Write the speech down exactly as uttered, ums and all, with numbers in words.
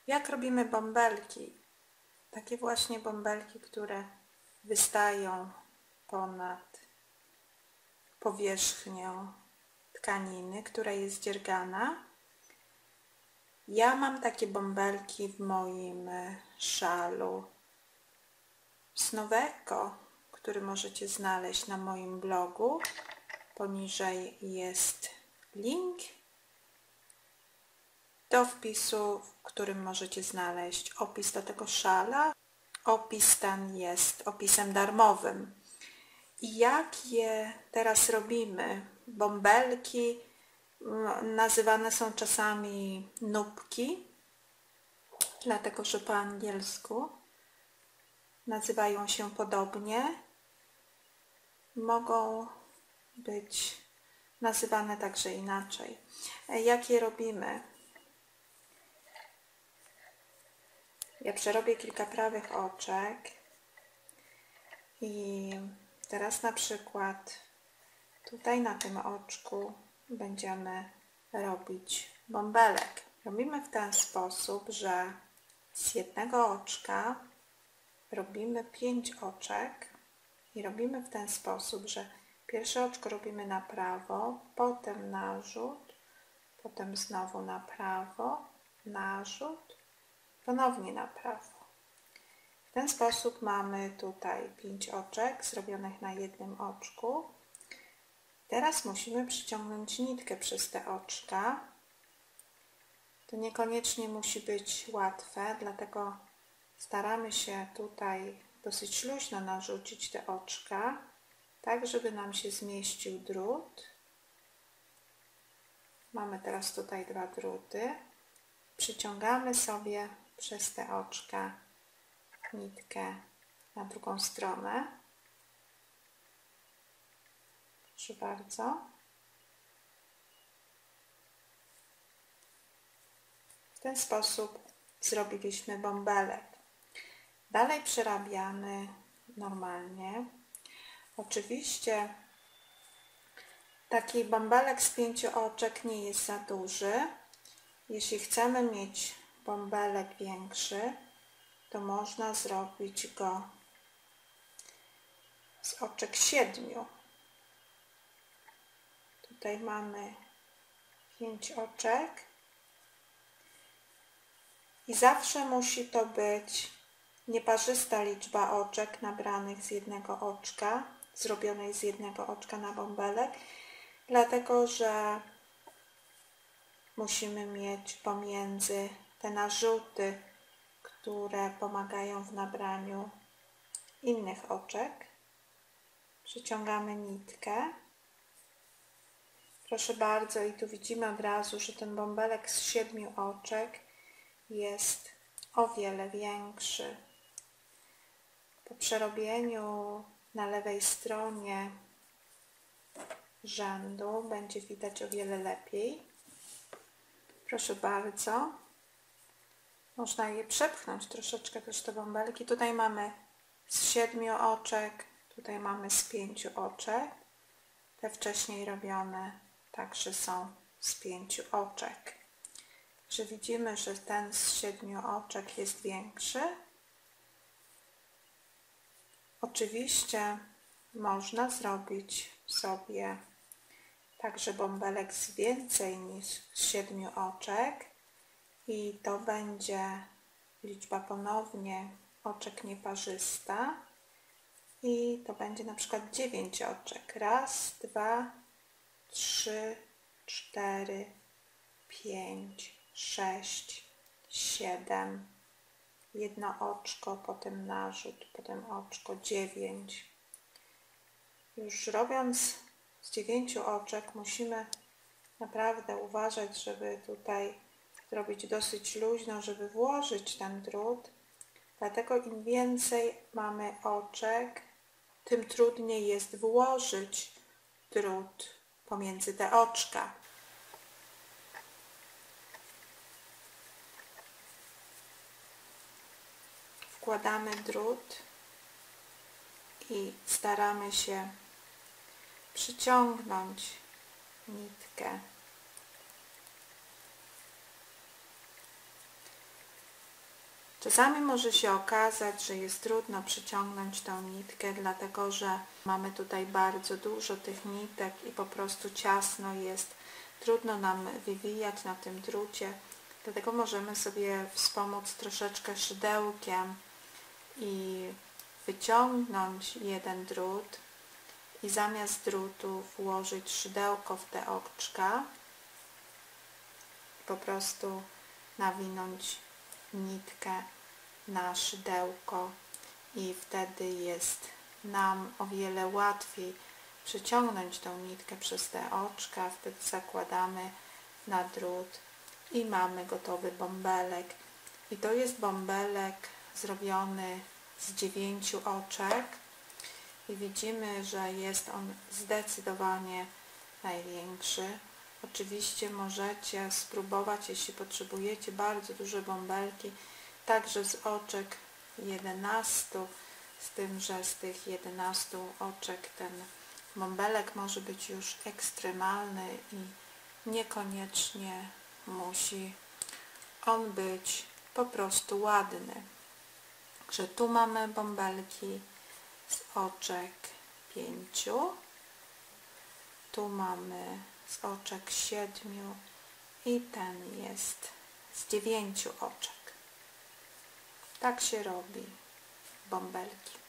Jak robimy bąbelki? Takie właśnie bąbelki, które wystają ponad powierzchnię tkaniny, która jest dziergana. Ja mam takie bąbelki w moim szalu Snoweko, który możecie znaleźć na moim blogu. Poniżej jest link do wpisu, w którym możecie znaleźć opis do tego szala. Opis ten jest opisem darmowym. I jak je teraz robimy? Bąbelki nazywane są czasami nubki, dlatego że po angielsku nazywają się podobnie. Mogą być nazywane także inaczej. Jak je robimy? Ja przerobię kilka prawych oczek i teraz na przykład tutaj na tym oczku będziemy robić bąbelek. Robimy w ten sposób, że z jednego oczka robimy pięć oczek i robimy w ten sposób, że pierwsze oczko robimy na prawo, potem narzut, potem znowu na prawo, narzut, ponownie na prawo. W ten sposób mamy tutaj pięć oczek zrobionych na jednym oczku. Teraz musimy przyciągnąć nitkę przez te oczka. To niekoniecznie musi być łatwe, dlatego staramy się tutaj dosyć luźno narzucić te oczka, tak żeby nam się zmieścił drut. Mamy teraz tutaj dwa druty. Przyciągamy sobie przez te oczka nitkę na drugą stronę. Proszę bardzo. W ten sposób zrobiliśmy bąbelek. Dalej przerabiamy normalnie. Oczywiście taki bąbelek z pięciu oczek nie jest za duży. Jeśli chcemy mieć bąbelek większy, to można zrobić go z oczek siedmiu. Tutaj mamy pięć oczek i zawsze musi to być nieparzysta liczba oczek nabranych z jednego oczka, zrobionej z jednego oczka na bąbelek, dlatego że musimy mieć pomiędzy te narzuty, które pomagają w nabraniu innych oczek. Przyciągamy nitkę. Proszę bardzo, i tu widzimy od razu, że ten bąbelek z siedmiu oczek jest o wiele większy. Po przerobieniu na lewej stronie rzędu będzie widać o wiele lepiej. Proszę bardzo. Można je przepchnąć troszeczkę też te bąbelki. Tutaj mamy z siedmiu oczek, tutaj mamy z pięciu oczek. Te wcześniej robione także są z pięciu oczek. Także widzimy, że ten z siedmiu oczek jest większy. Oczywiście można zrobić sobie także bąbelek z więcej niż z siedmiu oczek i to będzie liczba ponownie oczek nieparzysta i to będzie na przykład dziewięć oczek. Raz, dwa, trzy, cztery, pięć, sześć, siedem, jedno oczko, potem narzut, potem oczko, dziewięć. Już robiąc z dziewięciu oczek musimy naprawdę uważać, żeby tutaj zrobić dosyć luźno, żeby włożyć ten drut. Dlatego im więcej mamy oczek, tym trudniej jest włożyć drut pomiędzy te oczka. Wkładamy drut i staramy się przyciągnąć nitkę Czasami może się okazać, że jest trudno przyciągnąć tą nitkę, dlatego że mamy tutaj bardzo dużo tych nitek i po prostu ciasno jest. Trudno nam wywijać na tym drucie, dlatego możemy sobie wspomóc troszeczkę szydełkiem i wyciągnąć jeden drut i zamiast drutu włożyć szydełko w te oczka i po prostu nawinąć nitkę na szydełko i wtedy jest nam o wiele łatwiej przeciągnąć tą nitkę przez te oczka. Wtedy zakładamy na drut i mamy gotowy bąbelek. I to jest bąbelek zrobiony z dziewięciu oczek i widzimy, że jest on zdecydowanie największy. Oczywiście możecie spróbować, jeśli potrzebujecie bardzo duże bąbelki, także z oczek jedenastu, z tym, że z tych jedenastu oczek ten bąbelek może być już ekstremalny i niekoniecznie musi on być po prostu ładny. Także tu mamy bąbelki z oczek pięciu, tu mamy z oczek siedmiu i ten jest z dziewięciu oczek. Tak się robi bąbelki.